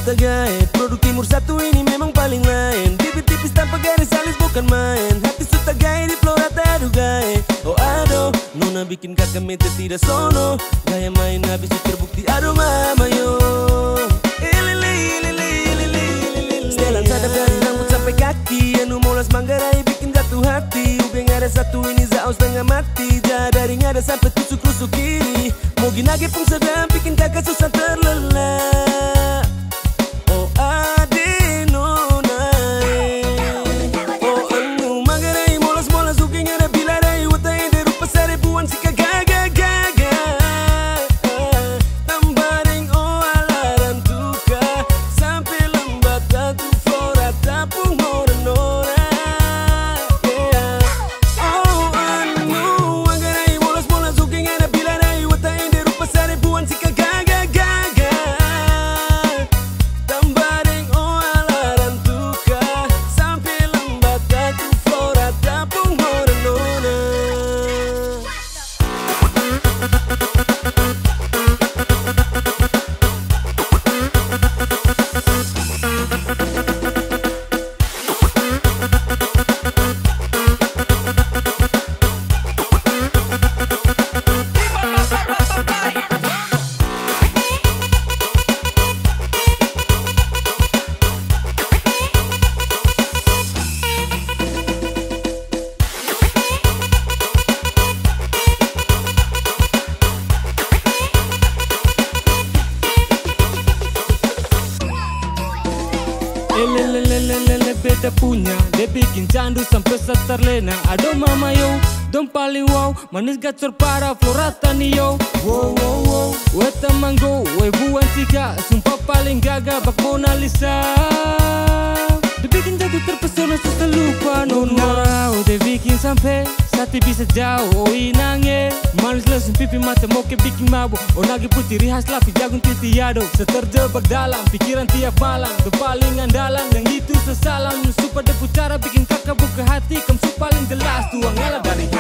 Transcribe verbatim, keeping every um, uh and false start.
tagay. Produk timur satu ini memang paling lain. Bibit tipis tanpa garis alis bukan main. Hati su tagay di flora tadugai. Oh aduh, nona bikin kakak mente tidak sono. Gaya main habis itu terbukti aduh mama yo. Setelan sadap dari rambut sampai kaki. Anu molas manggarai bikin jatuh hati. Ubeng ada satu ini zaos setengah mati. Jadaring ada sampai tusuk-tusuk kiri. Mau ginage pun sedang bikin kakak susah terlelap. Oh ade nonai. Oh anu manggarai molas-molas ubeng ada bilarai. Watai de rupa seribuan si kagak-gagak. Tambaring oh alaran tuka. Sampai lembat tatu flora tapung nora-nora. Yeah. Oh anu manggarai molas-molas ubeng ada bilarai. Watai de rupa seribuan si kagak-gagak. Tambaring oh alaran tuka. Sampai lembat tatu flora tapung nora-nora. Elelelelelele beda punya. Dia bikin candu sampai terlena. Aduh mama yo, dong paling wow. Manis gacor parah flora tani yo. Wow wow wow. Weta mango, we buan tiga. Sumpah paling gagah bak Mona Lisa. Dia bikin jago terpesona susah lupa nona. Dia bikin sampai sati bisa jauh. Oh inangnya manis langsung pipi mata mau ke bikin mabuk. Oh nagi putih rihas lapi jagung titiado. Seterjebak dalam pikiran tiap malam. Tuh paling andalan yang itu sesalam. Supaya dia cara bikin kakak buka hati. Kamu paling jelas tuang ngalah dari